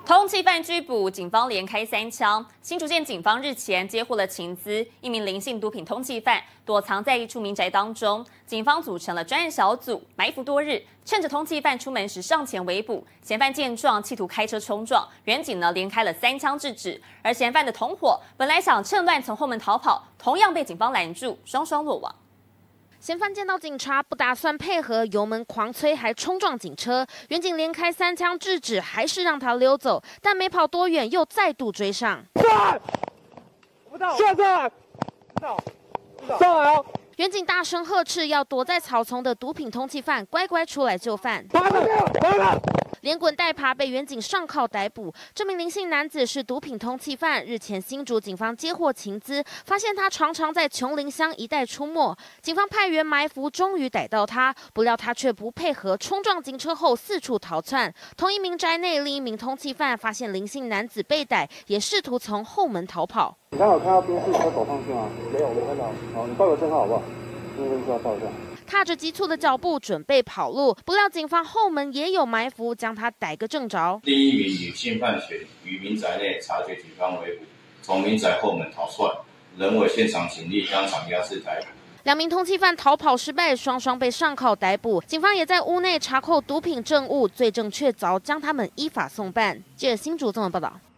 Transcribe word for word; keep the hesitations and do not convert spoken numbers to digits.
通缉犯拘捕，警方连开三枪。新竹县警方日前接获了情资，一名林姓毒品通缉犯躲藏在一处民宅当中，警方组成了专案小组，埋伏多日，趁着通缉犯出门时上前围捕。嫌犯见状，企图开车冲撞，远警呢连开了三枪制止。而嫌犯的同伙本来想趁乱从后门逃跑，同样被警方拦住，双双落网。 嫌犯见到警察，不打算配合，油门狂催，还冲撞警车。远警连开三枪制止，还是让他溜走。但没跑多远，又再度追上。 上！不到！下站！上！上来哦！ 远警大声呵斥，要躲在草丛的毒品通缉犯乖乖出来就范。 爬了！爬了！ 连滚带爬被远警上铐逮捕。这名林姓男子是毒品通缉犯。日前新竹警方接获情资，发现他常常在琼林乡一带出没。警方派员埋伏，终于逮到他。不料他却不配合，冲撞警车后四处逃窜。同一民宅内，另一名通缉犯发现林姓男子被逮，也试图从后门逃跑。 你刚好看到宾士车走上去吗？没有，没看到。好，你报个证号好不好？那个需要报一下。 踏着急促的脚步准备跑路，不料警方后门也有埋伏，将他逮个正着。 另一名女性犯嫌于民宅内察觉警方围捕，从民宅后门逃窜，人为现场警力当场压制逮捕。 两名通缉犯逃跑失败，双双被上铐逮捕。警方也在屋内查扣毒品证物，罪证确凿，将他们依法送办。记者新竹综合报道。